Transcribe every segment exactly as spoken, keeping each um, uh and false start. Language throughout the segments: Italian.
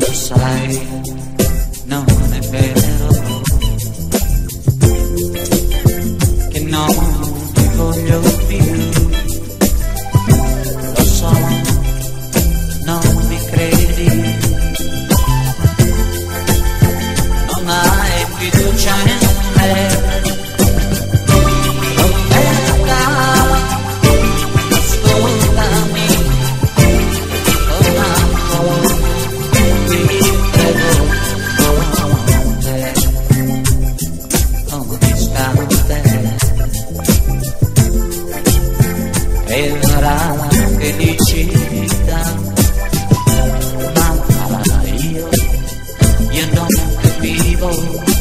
sai, non è vero che non ti voglio più. Lo so, non mi credi, non hai fiducia in me. Era la felicità, ma io, io non capivo,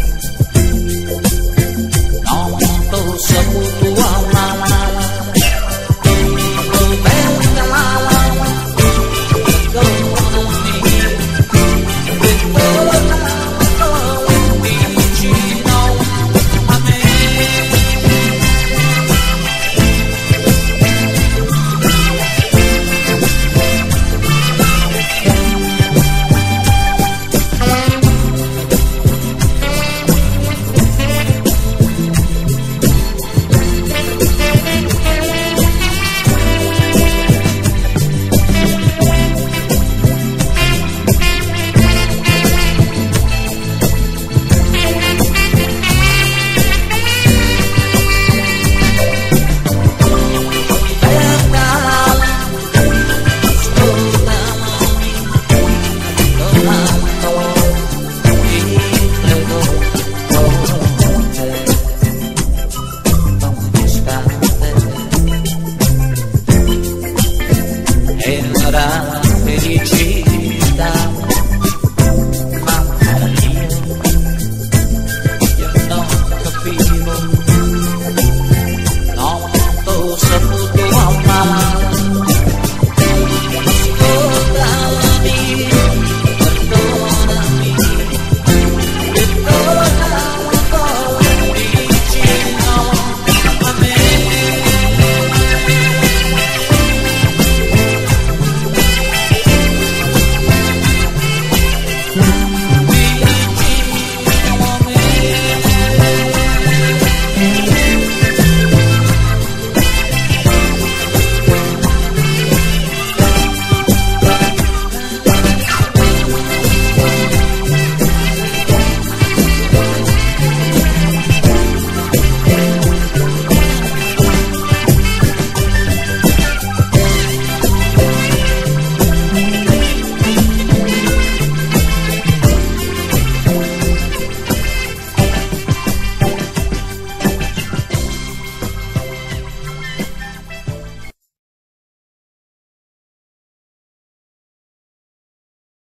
non t'ho saputo amare, oh bella con me, ritorna vicino a me.